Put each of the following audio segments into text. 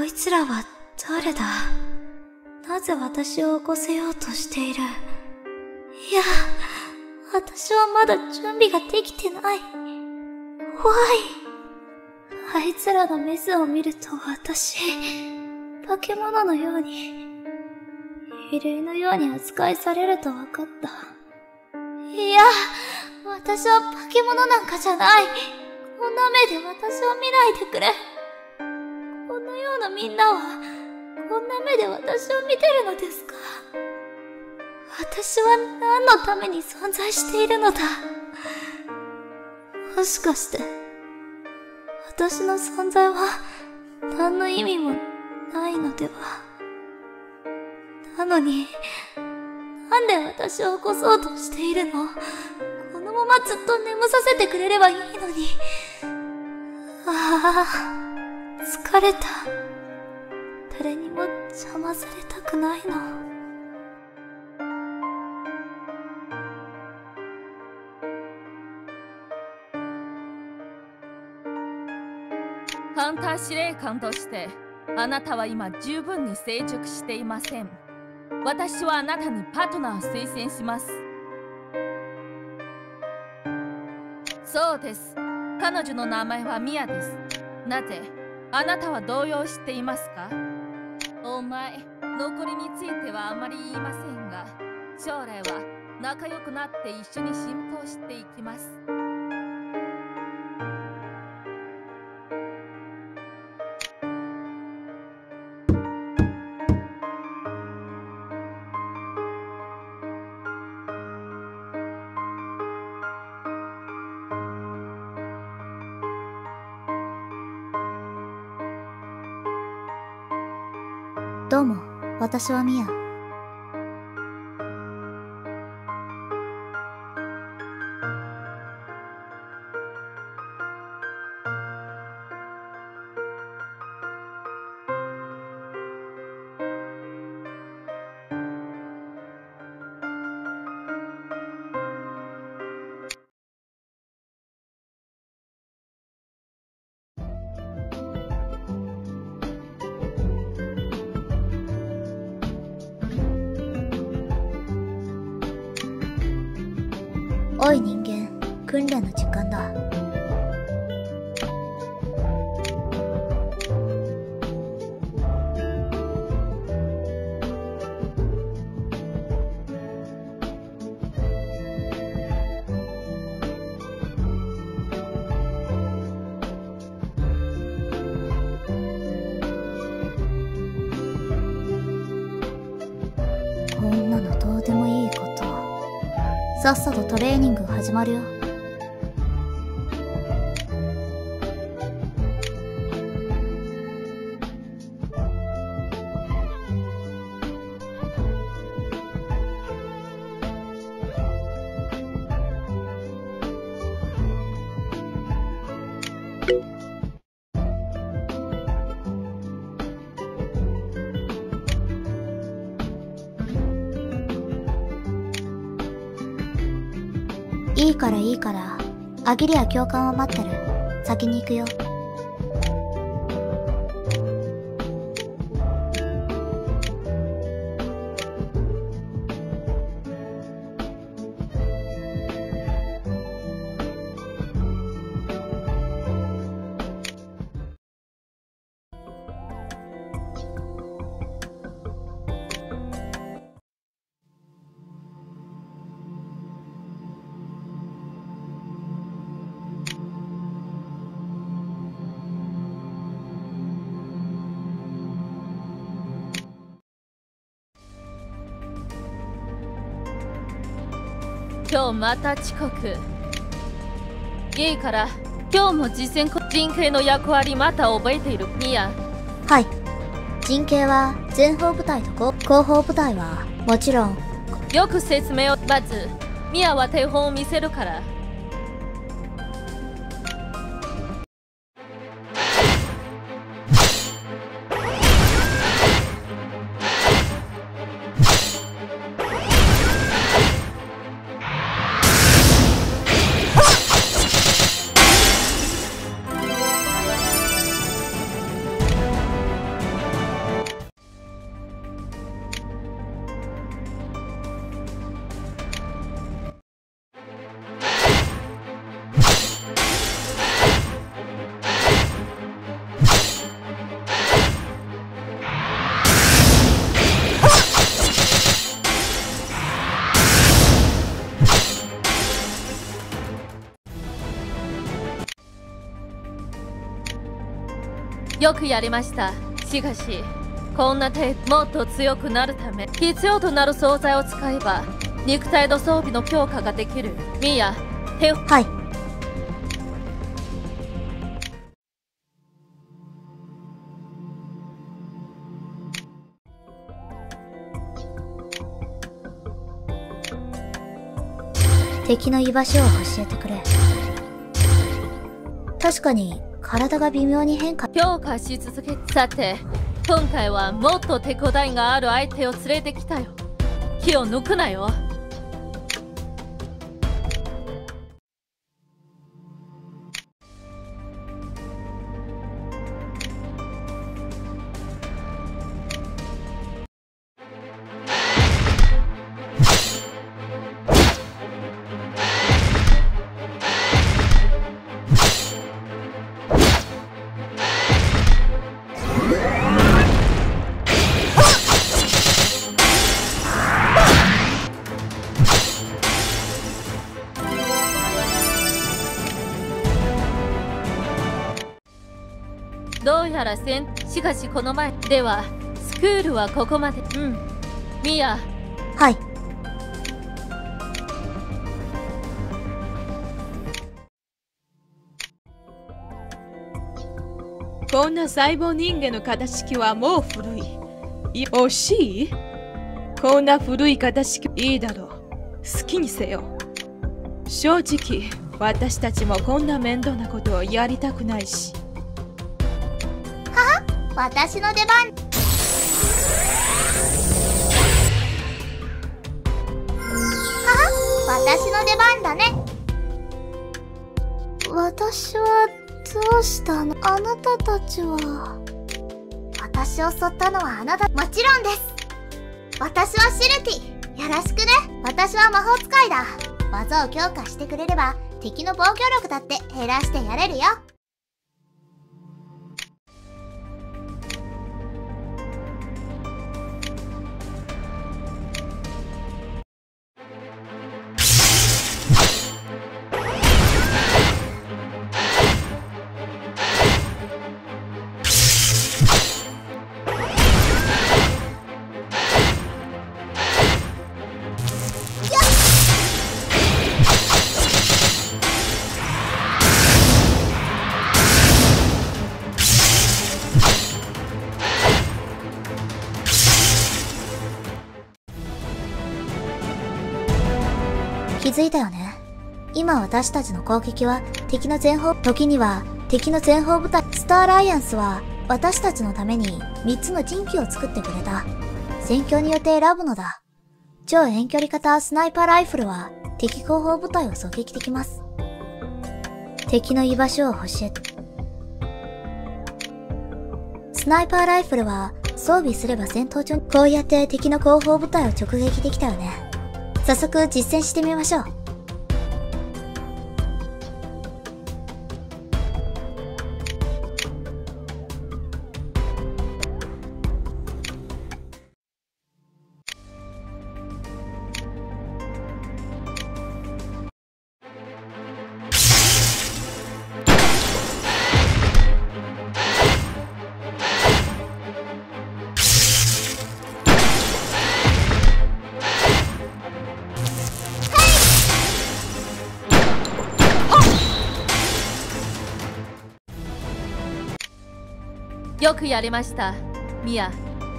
いつらは誰だ？なぜ私を起こせようとしている？いや、私はまだ準備ができてない。怖い。あいつらのメスを見ると私、化け物のように、異類のように扱いされると分かった。いや、私は化け物なんかじゃない。こんな目で私を見ないでくれ。このようなみんなは、こんな目で私を見てるのですか？私は何のために存在しているのだ？もしかして、私の存在は何の意味もないのでは？なのに、なんで私を起こそうとしているの？このままずっと眠させてくれればいいのに。ああ、疲れた。誰にも邪魔されたくないの。 ハンター司令官としてあなたは今十分に成熟していません。私はあなたにパートナーを推薦します。そうです。彼女の名前はミアです。なぜあなたは動揺していますか？お前、残りについてはあまり言いませんが、将来は仲良くなって一緒に進行していきます。 どうも、私はミア。おい人間、訓練の時間だ。こんなのどうでもいいこと。さっさとトレーニング始まるよ。いいからいいから、アギリア教官は待ってる。先に行くよ。 今日また遅刻。いいから今日も実践陣形の役割また覚えているミア？ はい。陣形は前方部隊と後方部隊はもちろん。 よく説明を。まずミアは手本を見せるから。 よくやりました。しかしこんな程度、もっと強くなるため必要となる素材を使えば肉体と装備の強化ができる。ミヤ、手を。 はい。敵の居場所を教えてくれ。確かに体が微妙に変化。 強化し続け。さて今回はもっと手応えがある相手を連れてきたよ。気を抜くなよ。どうやらしかしこの前ではスクールはここまで。ミヤ。 はい。 こんな細胞人間の型式はもう古い。惜しい？こんな古い型式いいだろう。好きにせよ。正直私たちもこんな面倒なことをやりたくないし。 私の出番。私の出番だね。私はどうしたの？あなたたちは。私を襲ったのはあなた。もちろんです。私はシルティ。よろしくね。私は魔法使いだ。技を強化してくれれば敵の防御力だって減らしてやれるよ。気づいたよね。今私たちの攻撃は敵の前方、時には敵の前方部隊。スターアライアンスは私たちのために3つの陣地を作ってくれた。戦況によって選ぶのだ。超遠距離型スナイパーライフルは敵後方部隊を狙撃できます。敵の居場所を教えて。スナイパーライフルは装備すれば戦闘中にこうやって敵の後方部隊を直撃できたよね。早速実践してみましょう。 よくやりました、ミヤ。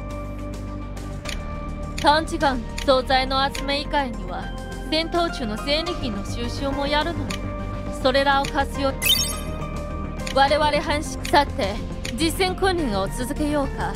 短時間素材の集め以外には戦闘中の戦利品の収集もやるのに、それらを活用。我々班士、さて実践訓練を続けようか。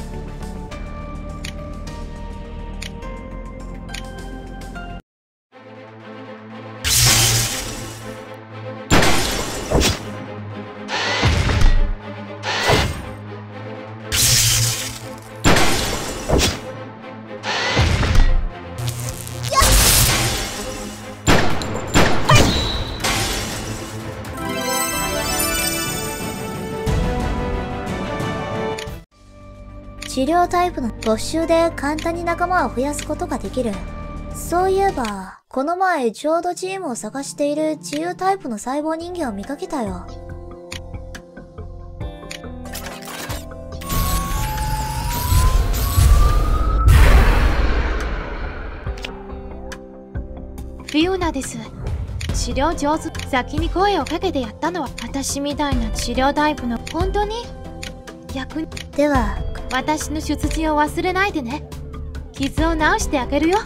治療タイプの没収で簡単に仲間を増やすことができる。そういえば、この前ちょうどチームを探している自由タイプの細胞人間を見かけたよ。 フィオナです。治療上手。先に声をかけてやったのは私みたいな治療タイプの。本当に逆に。 では、 私の出自を忘れないでね。傷を治してあげるよ。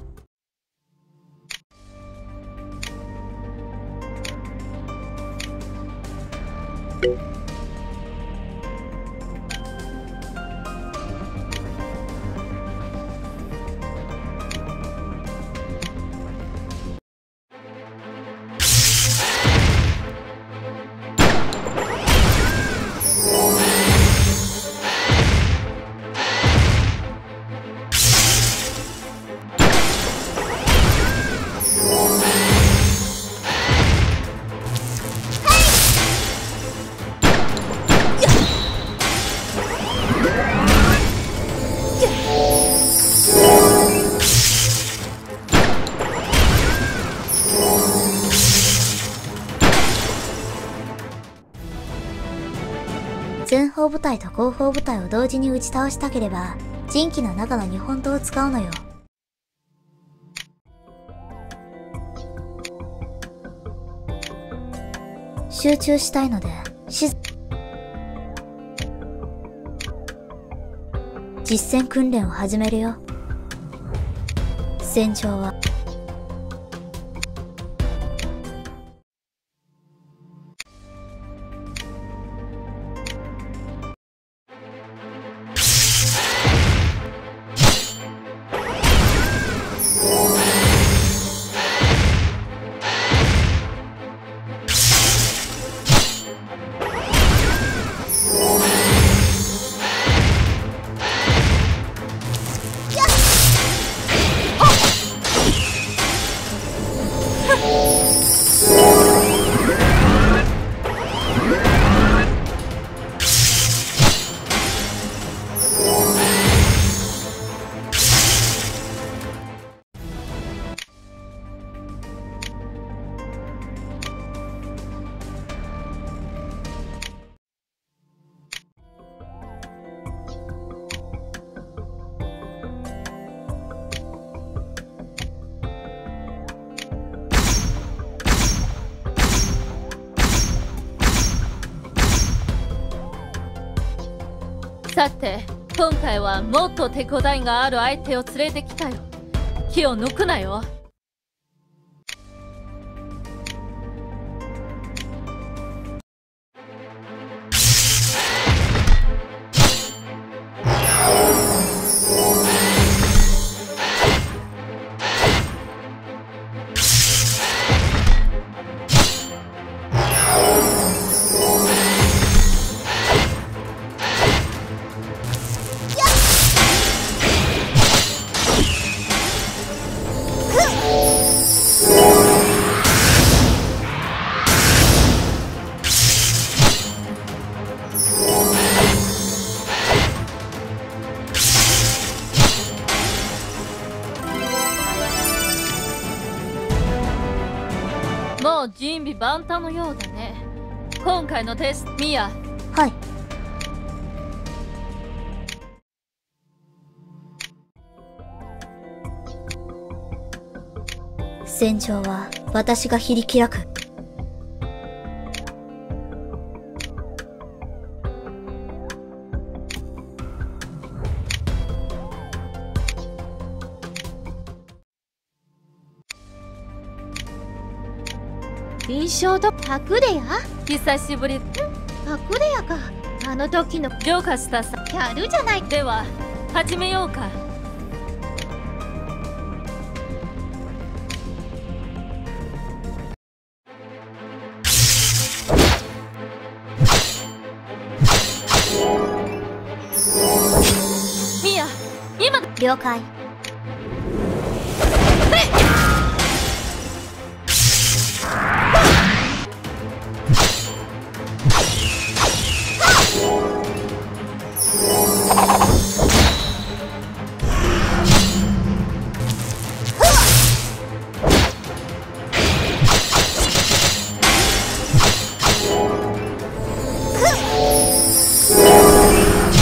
前方部隊と後方部隊を同時に打ち倒したければ、陣旗の中の日本刀を使うのよ。集中したいので、実戦訓練を始めるよ。戦場は、 さて、今回はもっと手応えがある相手を連れてきたよ。気を抜くなよ。もう準備万端のようだね。今回のテスト、ミア。 はい。戦場は私が切り開く。 臨床とパクレヤ？ 久しぶり。 パクレヤか。あの時の浄化したさ。 やるじゃない。 では始めようか。ミア、今。 了解。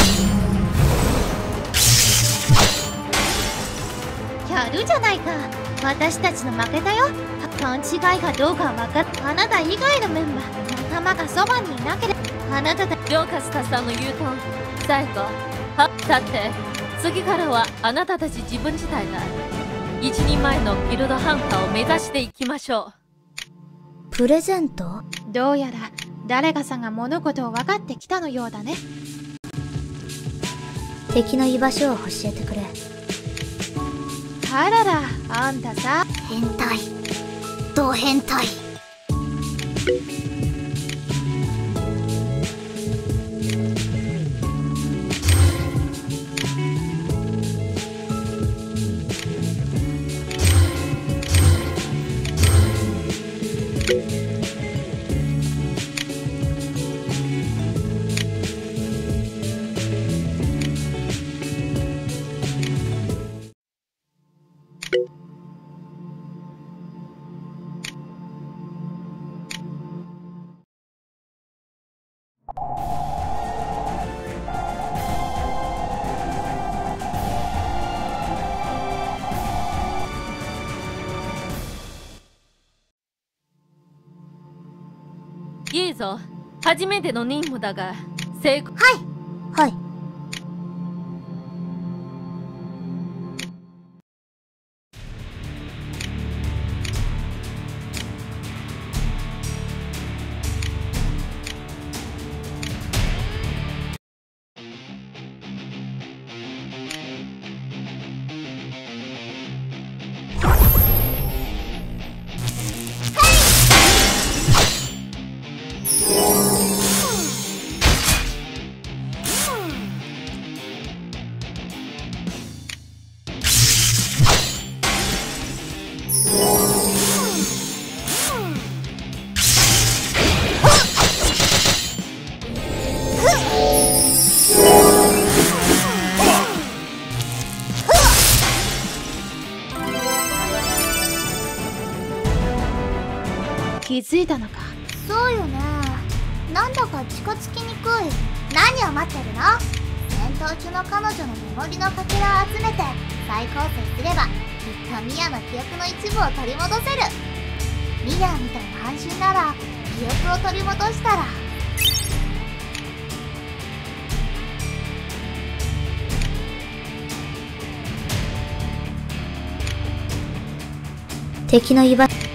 やるじゃないか。 私たちの負けだよ。勘違いかどうかは分かっ。あなた以外のメンバー仲間がそばにいなければあなただ。 ジョーカスタさんの言うと最後はだって次からはあなたたち自分自体が一人前のギルドハンターを目指していきましょう。 プレゼント？ どうやら誰かさんが物事を分かってきたのようだね。 敵の居場所を教えてくれ。 あらら、あんたさ。 変態。ド変態。 いいぞ、初めての任務だが成功。 はい。 気づいたのか。 そうよね。なんだか近づきにくい。何を待ってるの？戦闘中の彼女のメモリのかけらを集めて再構成すればきっとミアの記憶の一部を取り戻せる。ミアみたいな安心なら記憶を取り戻したら。敵の居場所。